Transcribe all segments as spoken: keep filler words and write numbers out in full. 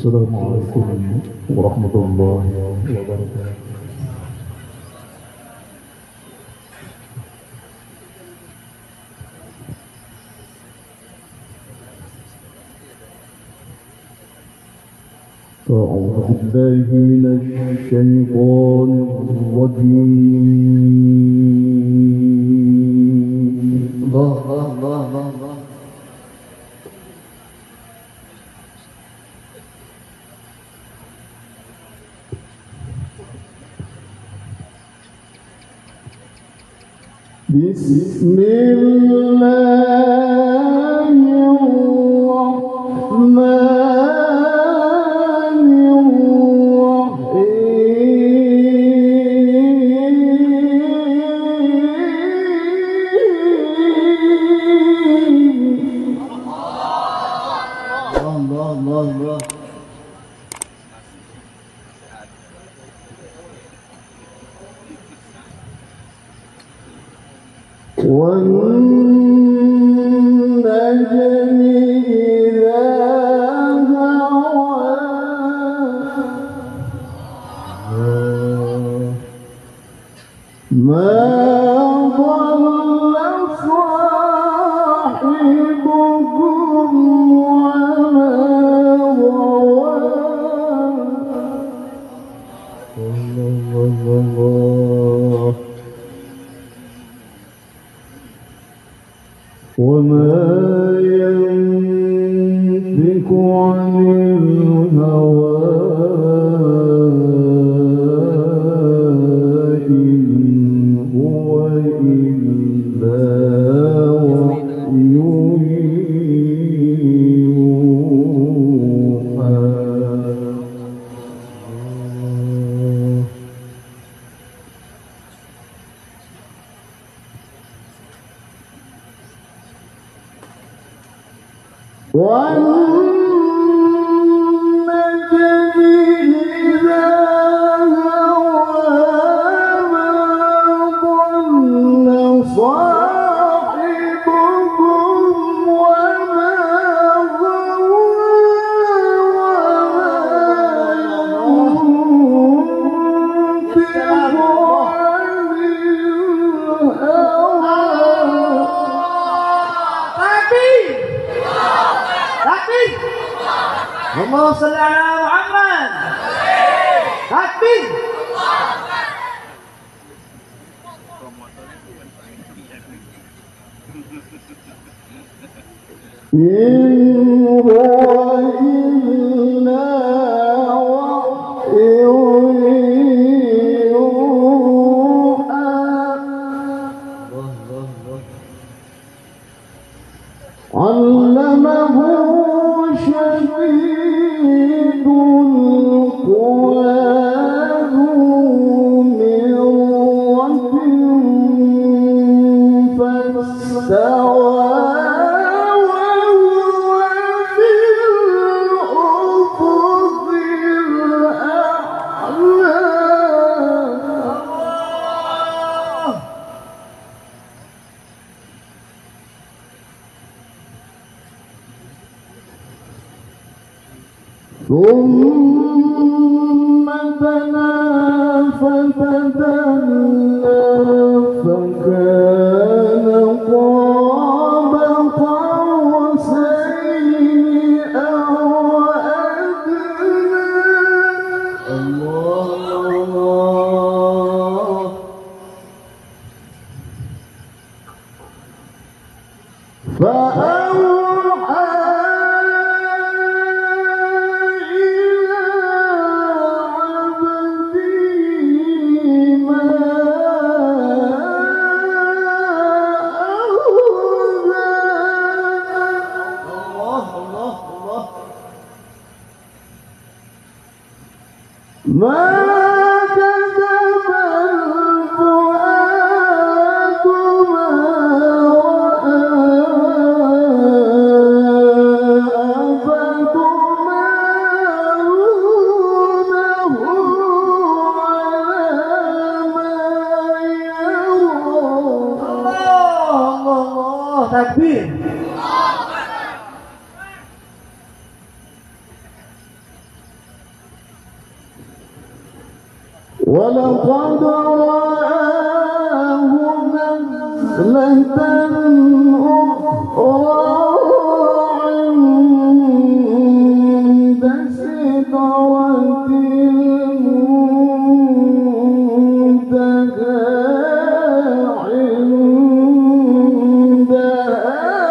Assalamualaikum warahmatullahi wabarakatuh. أعوذ بالله من الشيطان الرجيم. الله الله الله الله. بسم الله الرحمن والنجم إذا هوى ما ضل صاحبكم وما غوى. الله الله. وما ينطق عن الهوى إن هو إلا وحي يوحى. والنجم إذا هوى ما ضل صاحبكم وما غوى وما اللهم صل على محمد. تكبير. إن هو إلا وحي يوحى. علمه شديد القوى ذو مرة فاستوى وهو بالأفق الأعلى. ثم دنا فتدلى فكان قاب قوسين أو أدنى. الله. فأوحى ما كذب الفؤاد ما رأى أفتمارونه على ما يرى. الله الله. تكبير. ولقد رآه نزلة أخرى عند سدرة المنتهى عندها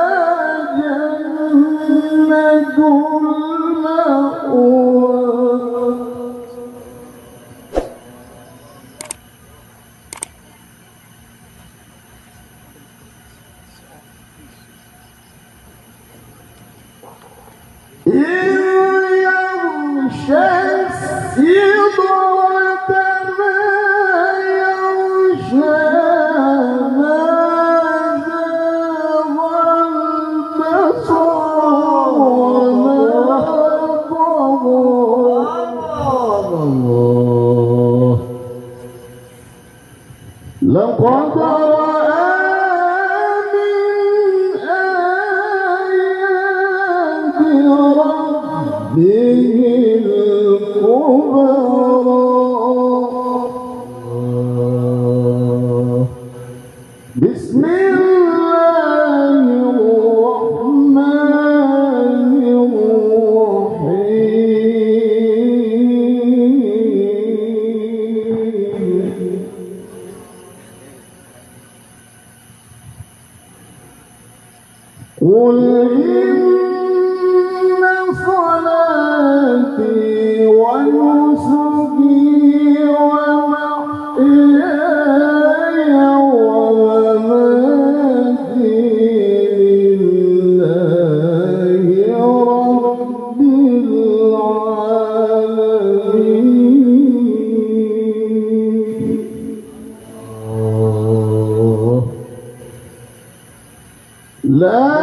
جنة المأوى. لقد رأى من آيات ربه الكبرى. بسم الله الرحمن الرحيم. قل إن صلاتي ونسكي ومحياي ومماتي لله رب العالمين. لا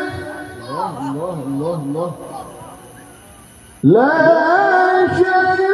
لا شريك